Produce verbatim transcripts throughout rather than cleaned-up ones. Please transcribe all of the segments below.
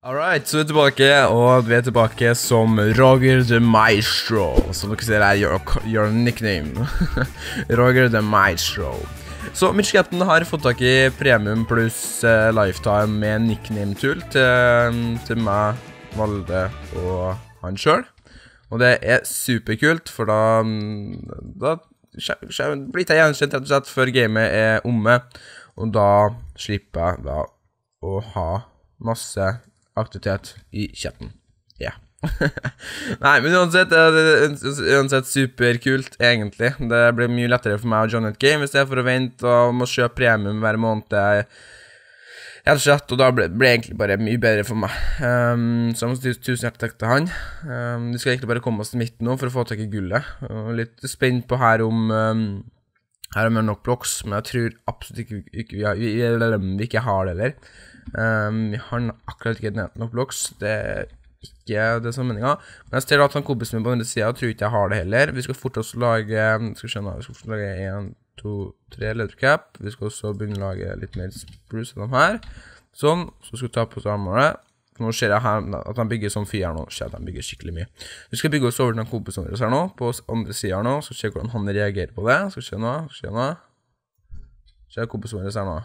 Alright, så vi er tilbake, og vi er tilbake som Roger the Maestro. Som dere ser er your, your nickname. Roger the Maestro. Så Mitch Captain har fått tak i Premium pluss uh, Lifetime med nickname-tool til, til meg, Valde og han selv. Og det er superkult, for da, da blir jeg gjenkjent rett og slett før gamet er omme. Og da slipper jeg da å ha masse aktivitet i chatten. Ja. Nei, men uansett, det er uansett superkult, egentlig. Det blir mye lettere for meg å joine et game, i stedet for å vente og må kjøpe premium hver måned. Helt slett, og da ble det egentlig bare mye bedre for meg. Um, så jeg må si tusen hjertelig takk til han. Um, vi skal egentlig bare komme oss til midten nå for å få tak i gullet. Og litt spent på her om... Um, her har vi nok blocks, men jeg tror absolutt ikke, ikke vi, har, vi, vi ikke har det der. Um, vi har akkurat ikke nok blocks, det er ikke det som er meningen. Men jeg ser at han kompisen min på denne siden, tror ikke jeg har det heller. Vi skal fort også lage, skal skjønne, vi skal fort lage en, to, tre leathercap. Vi skal også begynne å lage litt mer spruce enn de her. Sånn, så skal vi ta på oss armene. Nå ser jeg her at han bygger sånn fyr her nå, ser at han bygger skikkelig mye. Vi skal bygge oss over den kompisen vår her nå, på andre siden her nå, så ser hvordan han reagerer på det. Skal vi se nå, skal vi se nå. Ser kompisen vår her nå.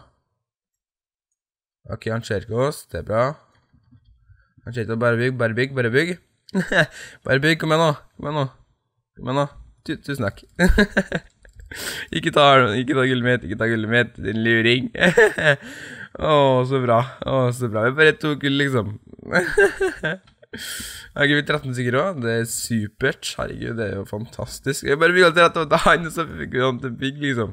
Ok, han ser ikke oss, det er bra. Han ser ikke, bare bygg, bare bygg, bare bygg. Bare bygg, kom igjen nå, kom igjen nå. Kom igjen nå, tusen takk. Ikke ta, ikke ta gullet mitt, ikke ta gullet mitt, din luring. Åh, så bra, åh, så bra. Vi bare tok gull, liksom. Jeg har gitt tretten stykker også, det er supert. Herregud, det er jo fantastisk. Jeg bare bygget til rett over til han, og så fikk han til bygg, liksom.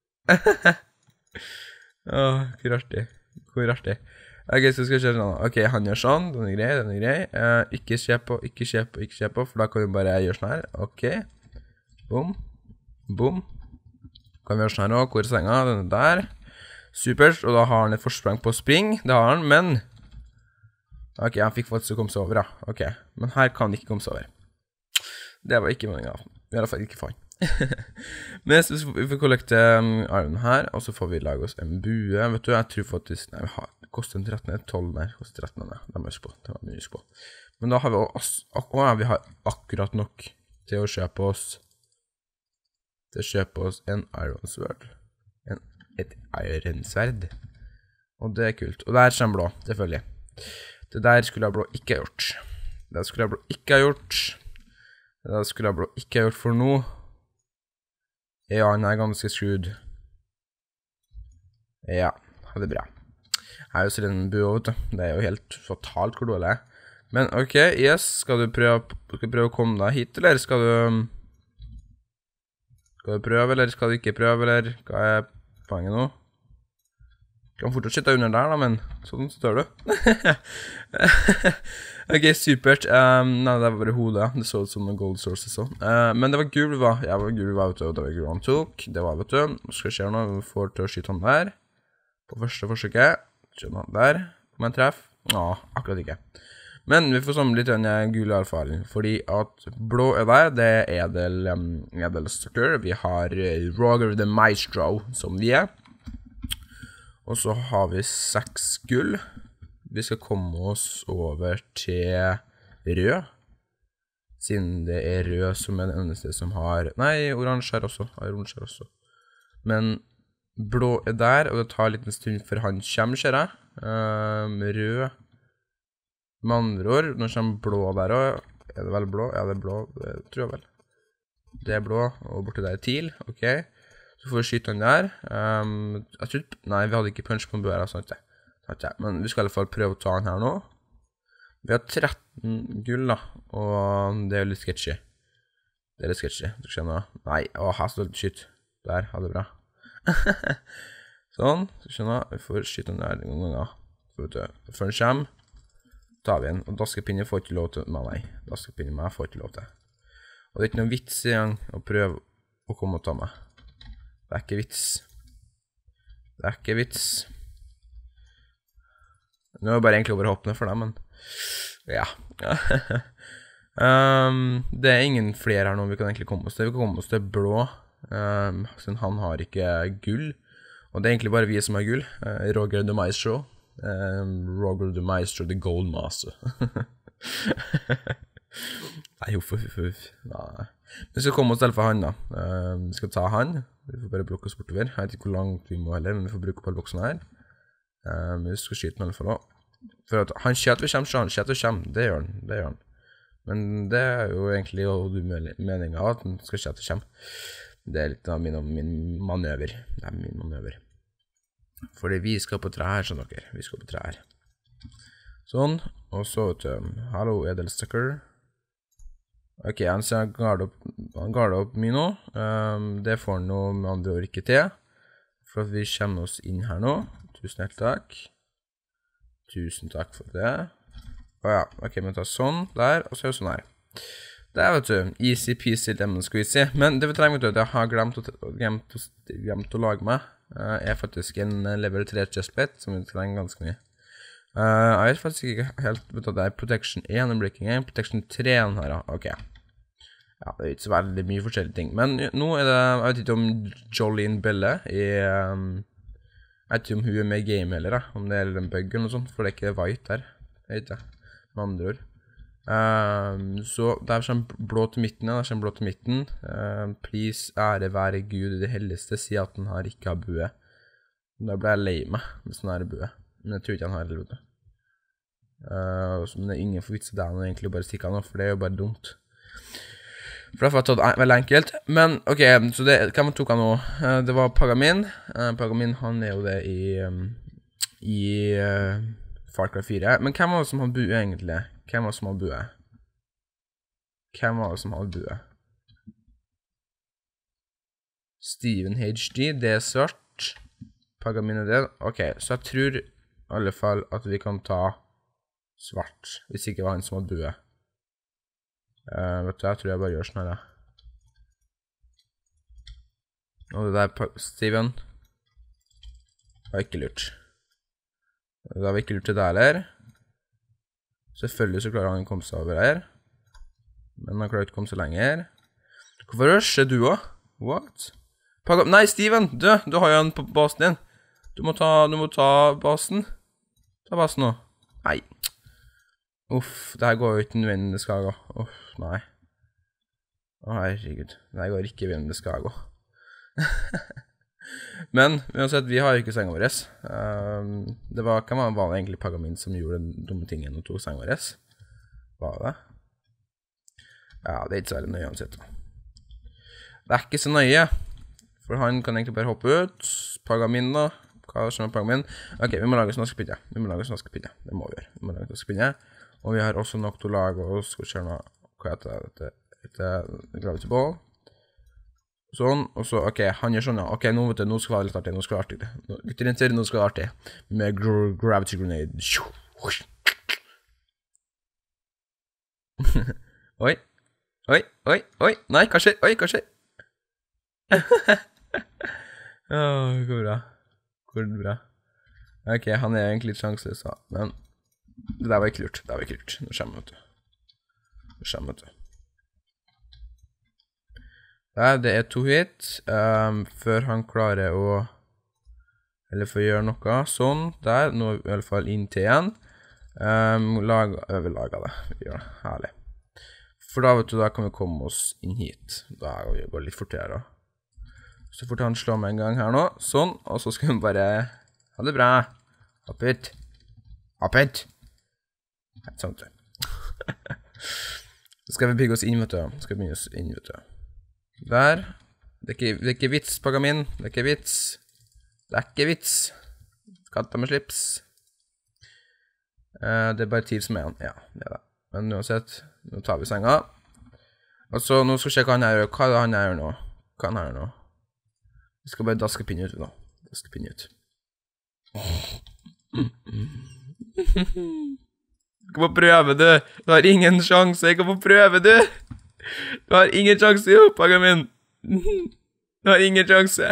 Åh, hvor artig, hvor artig. Ok, så skal vi kjøre sånn. Ok, han gjør sånn, den er grei, den er grei. Uh, ikke se på, ikke se på, ikke se på, for da kan vi bare gjøre sånn her. Ok, boom, boom. Kan vi gjøre sånn her også, hvor er senga, den er der. Supert, og da har han et forsprang på spring, det har han, men... Ok, han fikk faktisk å komme seg over, ja. Ok, men her kan han ikke komme seg over. Det var ikke meningen av. Vi har i hvert fall ikke faen. Men så vi får kollekte um, armen her, og så får vi lage oss en bue. Vet du, jeg tror faktisk... Nei, vi har... Det koster en tretten, tolv der. Det koster tretten, nei. Det må jeg huske på. Det må jeg huske på. Men da har vi også... Ak å, vi har akkurat nok til å kjøpe oss... Til å kjøpe oss en iron sword. En... Et ironsverd. Og det er kult. Og der kommer blå, selvfølgelig. Det der skulle jeg blå ikke ha gjort. Det skulle jeg blå ikke ha gjort. Det der skulle jeg blå ikke ha gjort for nå. Ja, han er ganske screwed. Ja, det er bra. Jeg er jo så en bue, vet du. Det er jo helt fatalt hvor dårlig jeg er. Men ok, yes. Skal du prøve, skal du prøve å komme deg hit, eller skal du... Skal du prøve, eller skal du ikke prøve, eller hva er... Poenget nå. Kan fortsatt sitte under der da, men sånn står du. Ok, supert. Um, nei, det var bare hodet. Det så ut som noen gold sources også. Uh, men det var gul, hva? Ja, det var gul, hva, vet du. Det var gul han tok. Det var, vet du. Hva skal skje nå? Vi får til å skyte han der. På første forsøket. Skyte han der. Kom en treff. Ja, akkurat ikke. Men vi får samle litt av gul i alle fall, fordi at blå er der, det er edel, um, edel sucker. Vi har Roger the Maestro, som vi er. Og så har vi seks gull. Vi skal komme oss over til rød. Siden det er rød som er det eneste som har... Nei, oransje er også. Oransje er også. Men blå er der, og det tar en liten stund før han kommer, ser jeg. Um, rød... Med andre ord, nå kommer blå der også. Er det vel blå? Ja, det er blå, det tror jeg vel. Det er blå, og borte der er til, ok. Så får vi skyte den der. Um, jeg tror, nei, vi hadde ikke punch på en bøer, sånn ikke. Men vi skal i alle fall prøve å ta den her nå. Vi har tretten gull da, og det er litt sketchy. Det er litt sketchy, du skjønner. Nei, å, her står det skyt. Der, ha det bra. Sånn, du skjønner. Vi får skyte den der noen ganger. Før den kommer. Tar vi en, og daskepinne får ikke lov til, nei, daskepinne meg får ikke lov til. Og det er ikke noen vits i gang å prøve å komme og ta meg. Det er ikke vits. Det er ikke vits. Nå er det bare egentlig overhoppende for dem, men ja. um, det er ingen flere her nå vi kan egentlig komme oss til. Vi kan komme oss til blå, um, siden han har ikke gull. Og det er egentlig bare vi som har gull. Uh, Roger the Maestro. Um, Roger the Maestro, the Gold Master. Nei, huff, huff, huff. Nei. Vi skal komme oss til for han da. Um, vi skal ta han. Vi får bare blokke oss bortover. Jeg vet ikke hvor langt vi må heller, men vi får bruke opp alle boksene her. Um, vi skal skyte med alle for nå. For at han skjøter vi kommer, så han skjøter vi kommer. Det gjør han, det gjør han. Men det er jo egentlig jo meningen av at han skal skjøte vi kommer. Det er litt av min, min manøver. Det er min manøver. Fordi vi skal på tre her, sånn dere. Vi skal på tre her. Sånn. Og så, vet du, hallo, edelstikker. Ok, han ser han garder opp, han garder opp mye nå. Um, det får han noe med andre år ikke til. For at vi kommer oss inn her nå. Tusen helt takk. Tusen takk for det. Å ja, ok, vi tar sånn, der, og så er det sånn her. Det er, vet du, easy peasy lemon squeezy. Men det vi trenger, vet du, det har jeg glemt å, glemt å, glemt å lage meg. Uh, er faktisk en level tre chestplate, som vi trenger ganske mye. Uh, jeg vet faktisk ikke helt, vet du, det er protection én, breaking én, protection tre her, ok. Ja, det er ikke så veldig mye forskjellige ting. Men nå er det, jeg vet ikke om Jolene Belle er, um, jeg vet ikke om hun er med i game heller, da. Om det er en bug eller noe sånt, for det er ikke white her. Jeg vet ikke, med andre ord. Um, så det er sånn blå til midten, ja, det er sånn blå til midten. Um, please, ære være Gud i det helligste, si at den har ikke har bue. Da ble jeg lei meg med sånn her bue. Men jeg tror ikke han har heller, vet du. Uh, men det er ingen for vits av det han egentlig bare stikker han opp, for det er jo bare dumt. For derfor har jeg tatt veldig enkelt. Men, ok, så det, hva man tok han nå? Uh, det var Pagamin. Uh, Pagamin, han er jo det i, um, i uh, Far Cry fire. Men hvem var det som hadde bue egentlig? Hvem var det som hadde bue? Hvem var det som hadde bue? Steven H D, det er svart. Pagamin er det. Ok, så jeg tror i alle fall at vi kan ta svart, hvis ikke det var han som hadde bue. Uh, vet du, jeg tror jeg bare gjør sånn her, ja. Og det der, Steven, var ikke lurt. Det var ikke lurt til deg heller. Selvfølgelig så klarer han å komme seg over her. Men han klarer ikke å komme seg lenger. Hvorfor rusher du også? What? Pagam Nei, Steven! Du, du har jo en på basen din. Du må ta, du må ta basen. Ta basen nå. Nei. Uff, det her går jo ikke nødvendig det skal gå. Uff, nei. Å, herregud. Det her går ikke nødvendig det skal gå. Men, uansett, vi har jo ikke sengen vår. Um, det var, hva var det egentlig Pagamin som gjorde den dumme tingen og tog sengen vår? Var det? Ja, det er ikke så veldig nøye uansett. Det er ikke så nøye, for han kan egentlig bare hoppe ut. Pagamin da, hva er det som er Pagamin? Ok, vi må lage snaskepinne. Vi må lage snaskepinne, det må vi gjøre. Vi må lage snaskepinne. Og vi har også nok til å lage oss, skal vi se nå, hva heter det? Dette er gravity ball. Sånn, og så, ok, han gjør sånn, ja. Ok, nå vet du, nå skal det være litt artig, nå skal det være artig. Gutter inntil, nå skal det være artig. Med gr gravity grenade. Oi, oi, oi, oi, nei, hva skjer? Oi, hva skjer? Åh, det går bra. Går det bra? Ok, han er egentlig litt sjanseløs, men det der var ikke lurt, det der var ikke lurt. Nå kommer vi, vet du. Nå kommer vi, vet du. Det er to hit, um, før han klarer å, eller for å gjøre noe, sånn, der, nå er vi i alle fall inn til igjen, um, laga, vi lager det, vi gjør det, herlig. For da, vet du, da kan vi komme oss inn hit, da går det litt fortere. Så fort han slår meg en gang her nå, sånn, og så skal vi bare, ha det bra, hopp hit, hopp hit, sånn, vet du. Så skal vi bygge oss inn, vet du, skal vi bygge oss inn, vet du. Der. Det er, ikke, det er ikke vits, Pagamin. Det er ikke vits. Det er ikke vits. Katta med slips. Uh, det er bare tid som er han. Ja, det er det. Men uansett, nå tar vi senga. Og så, nå skal vi se hva han gjør. Hva er det han gjør nå? Hva han gjør nå? Vi skal bare daske pinne ut nå. Daske pinne ut. Du kan få prøve, du. Du har ingen sjanse. Jeg kan få prøve, du. Du har ingen sjanse, jo, Pagamin. Du har ingen sjanse.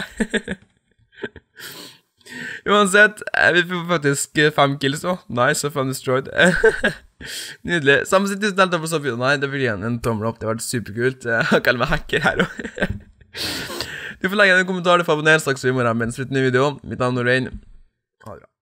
Uansett, vi får faktisk fem kills nå. Nice, og fem destroyed. Nydelig. Samme sitt tusen helt på så videoen her. Det blir igjen en tommel opp. Det har vært superkult. Jeg kaller meg hacker her også. Du får legge en kommentar til å få abonnere straks i morgen mens vi slutter ny video. Mitt navn er Noreen. Ha det bra.